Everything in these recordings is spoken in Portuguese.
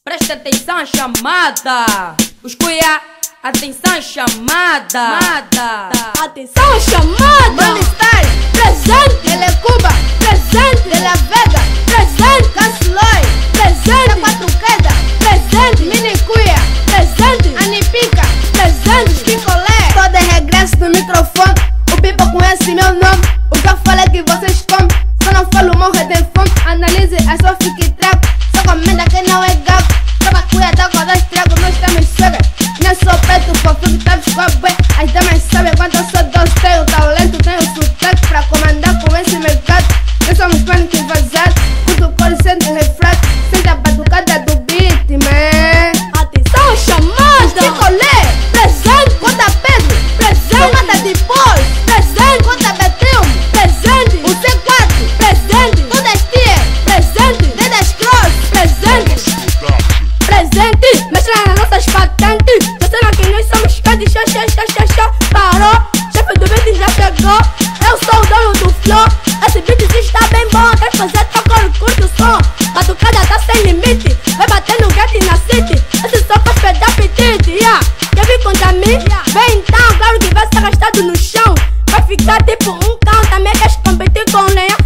Presta atenção à chamada. Os cuia, atenção à chamada. Atenção à chamada. Monistar, Presente. Telecuba, Presente. De La Vega, Presente. Casloy, Presente. Quatro Queda, Presente. Mini Cuia, Presente. Anipica, Presente. Picolé. Tô de regresso no microfone. O people conhece meu nome. O que eu falo é que vocês comem. Só não falo morre de fome. Analise a sua fique trago. Só comenda quem não é gago. Tava cuia da agora estrago. Nós também chega. Não sou preto, fofinho que tá com a as damas sabem quanto eu sou doce. Tenho talento, tenho sotaque pra comandar com esse mercado. Nós somos planos que vazar. Curto cor e sente refrato. Sente a batucada do beat, man. Atenção à chamada. Picolé, Presente. conta Pedro, Presente. tomada de pós, Presente. conta Betril, Presente. o C4, Presente. todas as tias, Presente. dedas cross, Presente. Presente. Mexe nas nossas patentes. Pensando que nós somos quentes. Xá. Parou. Chefe do beat já chegou. Eu sou o dono do flow. Esse beat está bem bom. Quer fazer tocar, curte o som. Batucada tá sem limite. Vai bater no gate e na city. Esse som faz perder apetite. Quer vir contra mim? Vem então. Claro que vai ser arrastado no chão. Vai ficar tipo um cão. Também queres competir com o leão.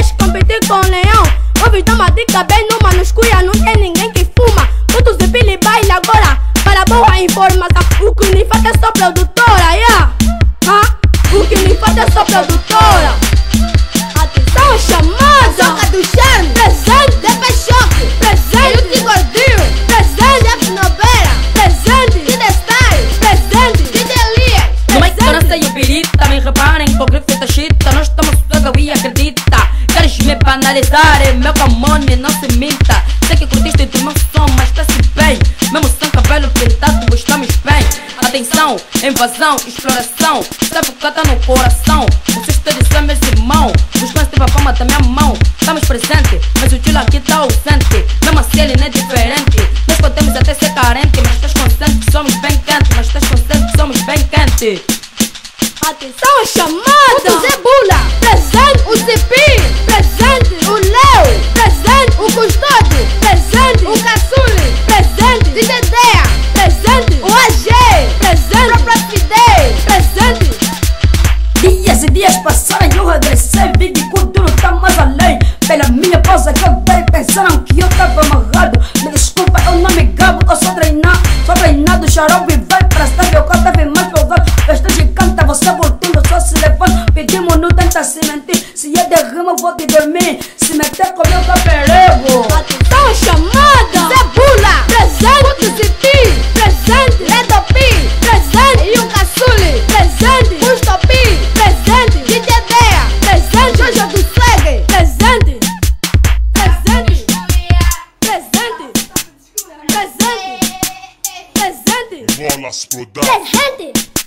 Ouve, toma dica bem numa. Nos cuia não tem ninguém que fuma. Tudo se pila e baila agora. Para boa informação. O que me falta é só produtora. O que me falta é só produtora. Atenção à chamada. Soca do charme, Presente. Depa Choque, Presente. Yuti Gordinho, Presente. Jeff Nobeira, Presente. Dida Style, Presente. DJ Elias, No meio que eu não sei o pirita. Também reparem que o grifo tá chita. Nós estamos suega e acredita. Queres me banalizar? Meu camone não se minta. Sei que curtiste do meu som, mas tá-se bem. Mesmo sem cabelo pintado, gostamos bem. Atenção, invasão, exploração. Sabe que tá no coração. Vocês todos são meus irmãos. Os fãs têm a palma da minha mão. Estamos presentes, mas o tio aqui tá ausente. Mesmo assim ele não é diferente. Nós podemos até ser carente, mas estás consciente que somos bem quentes. Mas estás consciente que somos bem quentes. Atenção à o chamada. Zebula, Presente. o Zipi, Presente. o Leo, Presente. o Custódio, Presente. o Caçule, Presente. DJ Dea, Presente. o AG, Presente. própria Fidei, Presente. Dias e dias passaram e eu regressei. Vi que o duro tá mais além. Pela minha pausa que eu dei, pensaram que eu tava amarrado. Me desculpa, eu não me gabo, eu sou treinado, xarope vai pra estar. Eu tava mais provável. Festa de canta, você voltando, só se levanta. Pedimos, não tenta se mentir. Se é de rima, vou te dormir. Se meter comigo, eu perigo. Atenção à chamada. Zebula, Presente. o Zipi, Presente. Ledopi, Presente. e o Caçule, Presente. Custopi, Presente. DJ Dea, Presente. Jojo do Swag, Presente. Presente. Presente. Presente. Presente. Bolas Production. Presente.